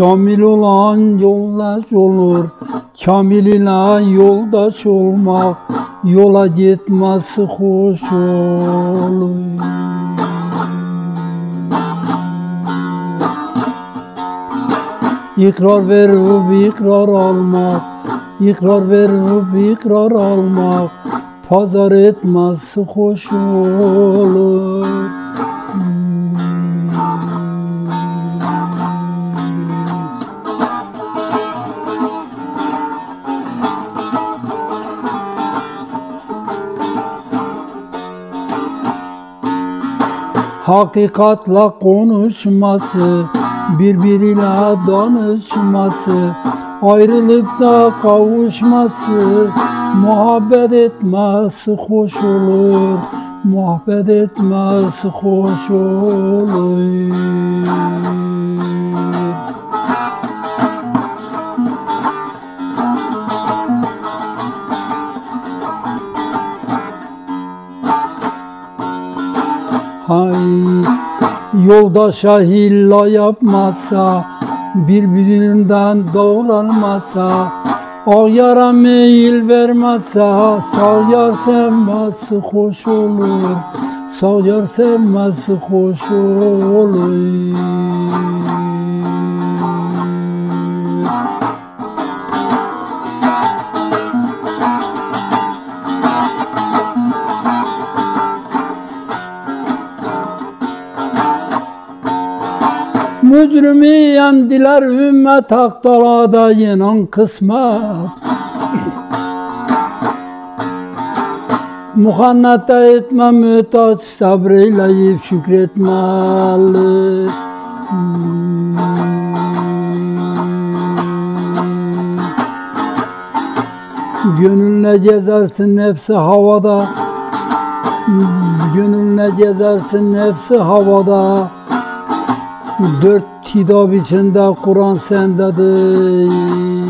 Kamil olan yoldaş olur, kamil ile yoldaş olmak, yola gitmesi hoş olur. İkrar verip ikrar almak, ikrar verip ikrar almak, pazar etmesi hoş olur. Hakikatla konuşması, birbiriyle danışması, ayrılıp da kavuşması, muhabbet etmesi hoş olur, muhabbet etmesi hoş olur. Hay, yoldaşa hilla yapmasa, birbirinden doğranmasa, ağyara meyil vermezse, sağ yar sevmesi hoş olur, sağ yar sevmesi hoş olur. Mücrimi yendiler ümmet haktalada yenan kısmet. Muhannete etme mütaç, sabreyleyip şükretmeli. Gönlüne gezersin nefsi havada, gönlüne gezersin nefsi havada. Dört hitap içinde Kur'an sendedir.